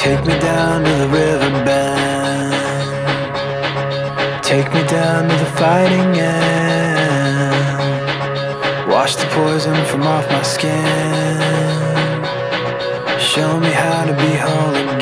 Take me down to the river bend. Take me down to the fighting end. Wash the poison from off my skin. Show me how to be whole again.